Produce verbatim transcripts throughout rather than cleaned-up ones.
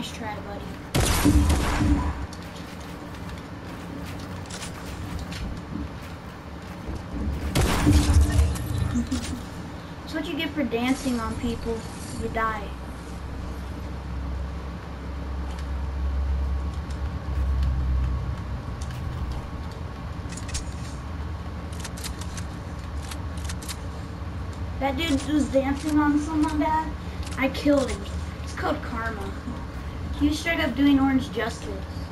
Nice try, buddy. That's what you get for dancing on people. You die. That dude was dancing on someone bad. I killed him. It's called karma. He was straight up doing orange justice.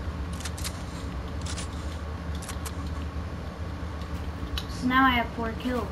So now I have four kills.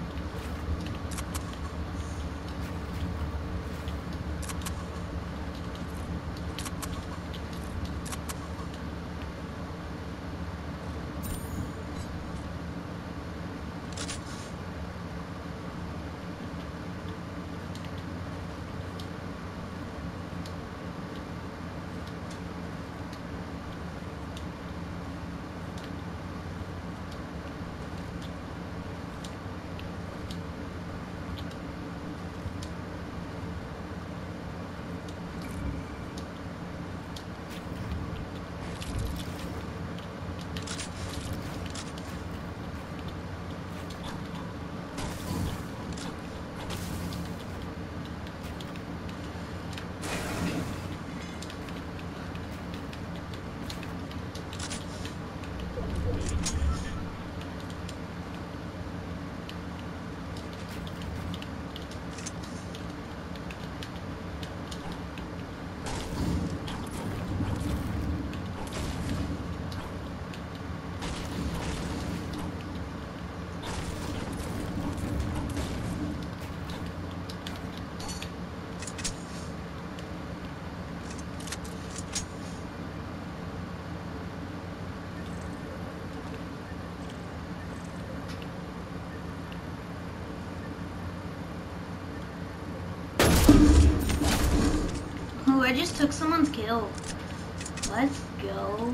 I just took someone's kill. Let's go.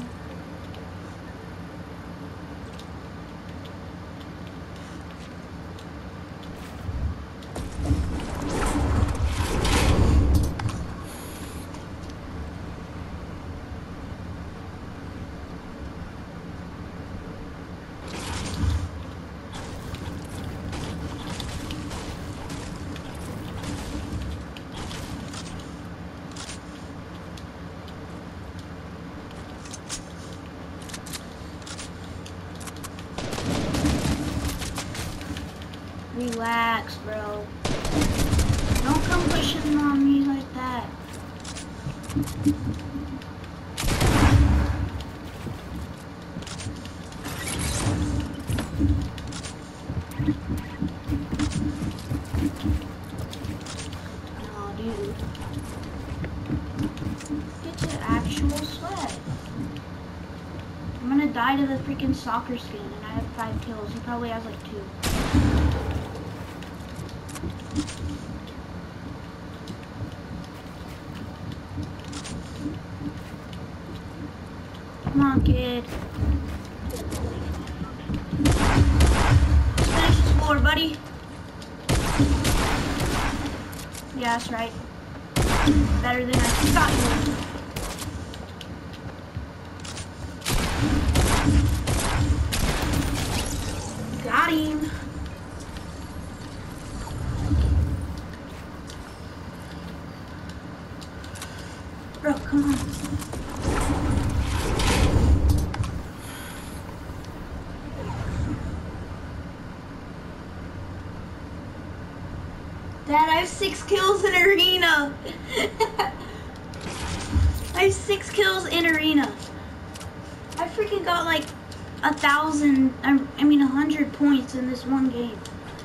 Relax, bro. Don't come pushing on me like that. Oh, dude. Get to actual sweat. I'm gonna die to the freaking soccer skin, and I have five kills. He probably has like two. Come on, kid. Finish the score, buddy. Yeah, that's right. Better than I thought you would. Got him. Bro, come on. Dad, I have six kills in arena. I have six kills in arena. I freaking got like a thousand, I mean a hundred points in this one game.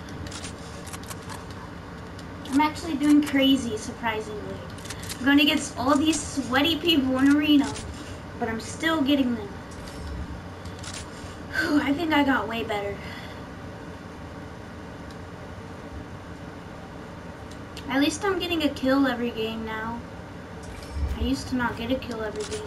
I'm actually doing crazy, surprisingly. I'm going against all these sweaty people in arena, but I'm still getting them. Whew, I think I got way better. At least I'm getting a kill every game now. I used to not get a kill every game.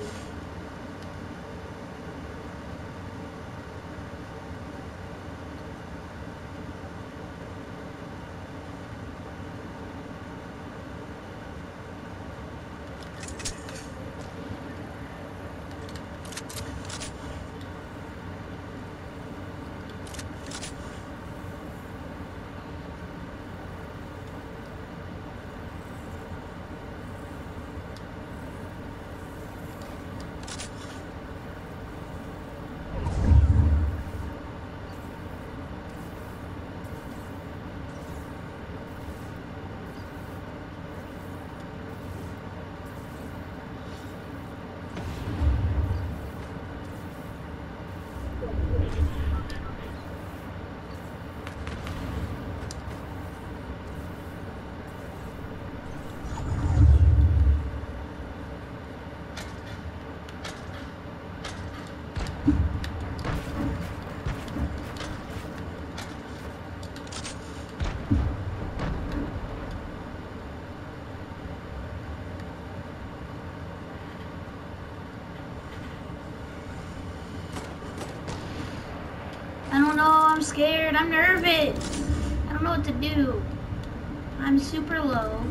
I don't know, I'm scared, I'm nervous. I don't know what to do. I'm super low.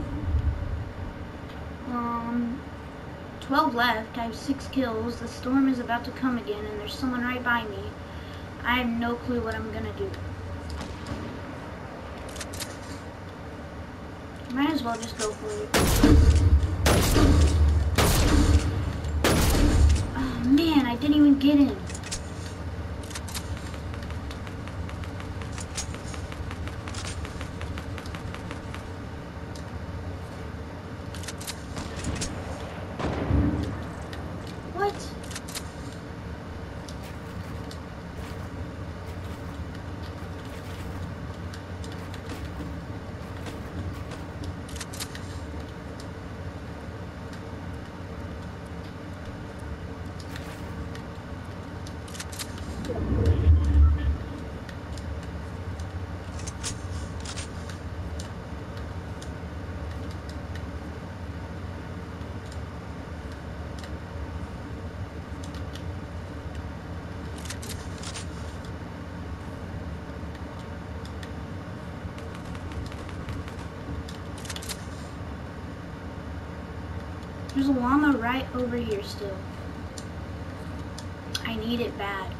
Um, twelve left, I have six kills. The storm is about to come again and there's someone right by me. I have no clue what I'm gonna do. Might as well just go for it. Oh man, I didn't even get in. There's a llama right over here still. I need it bad.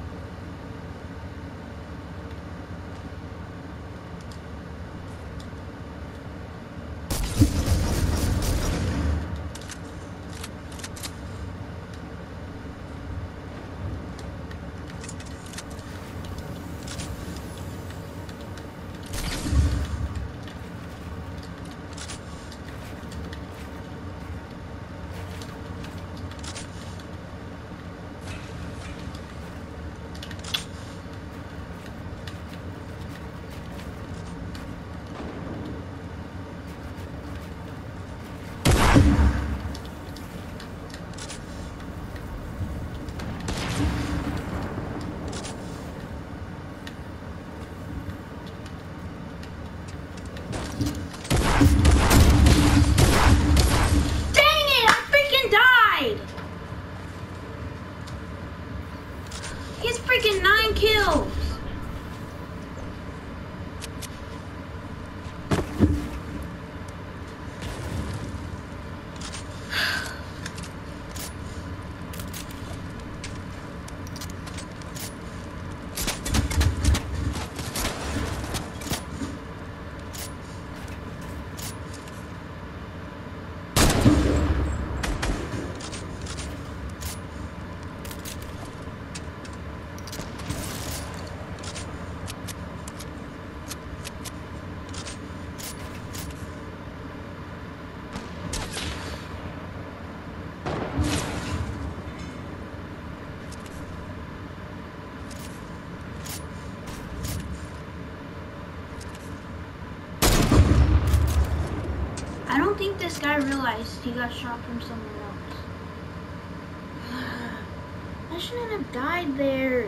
I don't think this guy realized he got shot from somewhere else. I shouldn't have died there.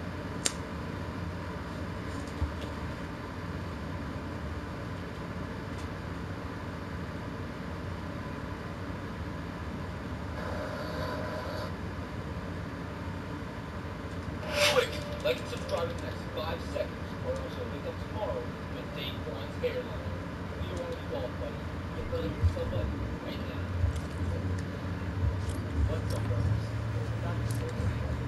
Quick, like and subscribe in the next five seconds, or else you'll wake up tomorrow with Dave Braun's hairline. You don't want to be bald, buddy. Get ready for somebody right now. What's up, brothers?